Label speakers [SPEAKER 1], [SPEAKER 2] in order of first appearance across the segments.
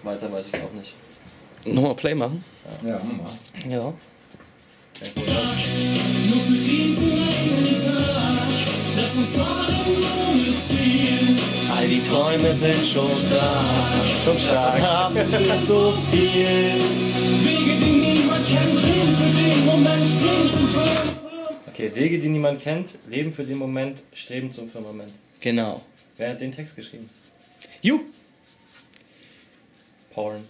[SPEAKER 1] Weiter weiß ich auch nicht.
[SPEAKER 2] Nochmal Play machen?
[SPEAKER 3] Ja, mach mal.
[SPEAKER 2] Ja.
[SPEAKER 4] Nur für diesen einen Tag, lass uns fahren ohne Ziel.
[SPEAKER 1] All die Träume sind schon da, schon stark, haben wir so viel.
[SPEAKER 4] Wege, die niemand kennt, leben für den Moment, streben zum Firmament.
[SPEAKER 1] Okay, Wege, die niemand kennt, leben für den Moment, streben zum Firmament.
[SPEAKER 2] Genau.
[SPEAKER 1] Wer hat den Text geschrieben?
[SPEAKER 2] You!
[SPEAKER 1] Porn.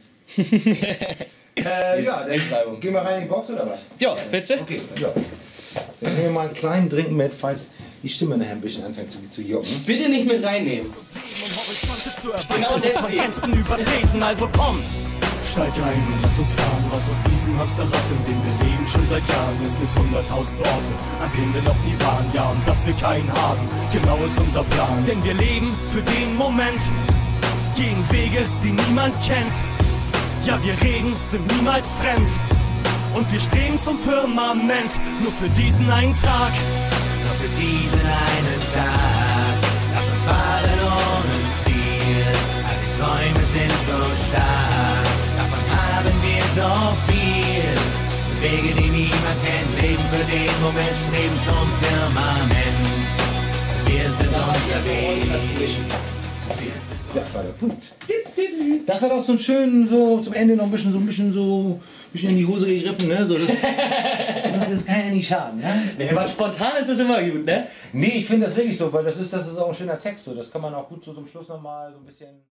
[SPEAKER 3] Ja,
[SPEAKER 1] nächstes Album.
[SPEAKER 3] Gehen wir rein in die Box oder was?
[SPEAKER 2] Ja, willst du?
[SPEAKER 3] Okay, ja. Dann nehmen wir mal einen kleinen Drink mit, falls die Stimme nachher ein bisschen anfängt zu jucken.
[SPEAKER 2] Bitte nicht mit reinnehmen.
[SPEAKER 5] Genau deswegen. Grenzen übertreten, also komm! Steig ein und lass uns fahren, was aus diesem Hamsterrad, in dem wir leben schon seit Jahren. Es gibt 100.000 Orte, an denen wir noch nie waren. Ja, und dass wir keinen haben, genau ist unser Plan. Denn wir leben für den Moment, gehen Wege, die niemand kennt. Ja, wir reden, sind niemals fremd. Und wir streben zum Firmament, nur für diesen einen Tag.
[SPEAKER 6] Nur für diesen einen Tag. Lass uns fahren ohne Ziel. All die Träume sind so stark. Davon haben wir so viel. Wege, die niemand kennt, leben für den Moment, streben zum Firmament. Wir sind unterwegs.
[SPEAKER 3] Das war der Punkt. Das hat auch so einen schönen, so zum Ende noch ein bisschen in die Hose gegriffen, ne? So, das kann ja nicht schaden, ne?
[SPEAKER 2] Nee, aber spontan ist es immer gut, ne?
[SPEAKER 3] Nee, ich finde das wirklich so, weil das ist auch ein schöner Text. So. Das kann man auch gut so zum Schluss nochmal so ein bisschen.